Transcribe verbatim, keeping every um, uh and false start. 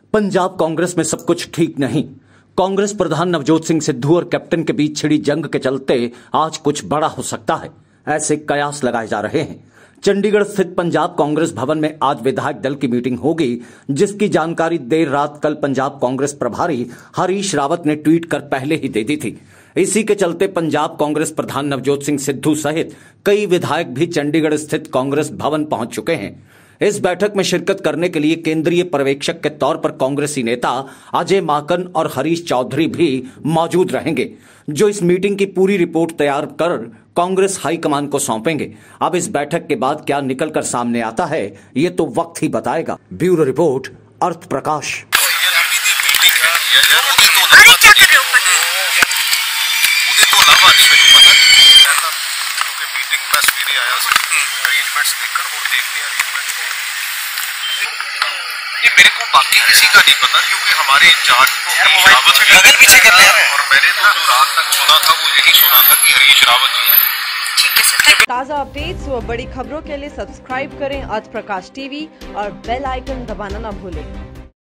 पंजाब कांग्रेस में सब कुछ ठीक नहीं। कांग्रेस प्रधान नवजोत सिंह सिद्धू और कैप्टन के बीच छिड़ी जंग के चलते आज कुछ बड़ा हो सकता है, ऐसे कयास लगाए जा रहे हैं। चंडीगढ़ स्थित पंजाब कांग्रेस भवन में आज विधायक दल की मीटिंग होगी, जिसकी जानकारी देर रात कल पंजाब कांग्रेस प्रभारी हरीश रावत ने ट्वीट कर पहले ही दे दी थी। इसी के चलते पंजाब कांग्रेस प्रधान नवजोत सिंह सिद्धू सहित कई विधायक भी चंडीगढ़ स्थित कांग्रेस भवन पहुंच चुके हैं। इस बैठक में शिरकत करने के लिए केंद्रीय पर्यवेक्षक के तौर पर कांग्रेसी नेता अजय माकन और हरीश चौधरी भी मौजूद रहेंगे, जो इस मीटिंग की पूरी रिपोर्ट तैयार कर कांग्रेस हाईकमान को सौंपेंगे। अब इस बैठक के बाद क्या निकलकर सामने आता है, ये तो वक्त ही बताएगा। Bureau report, Arth Prakash. ये मेरे को बाकी किसी का नहीं पता, क्योंकि हमारे इंचार्ज को हरीश रावत गगन पीछे कर रहे हैं और मैंने तो जो रात तक सुना था वो यही सुना था कि हरीश रावत जी आए। ठीक है सर। ताज़ा अपडेट्स व बड़ी खबरों के लिए सब्सक्राइब करें आज प्रकाश टीवी और बेल आइकन दबाना न भूलें।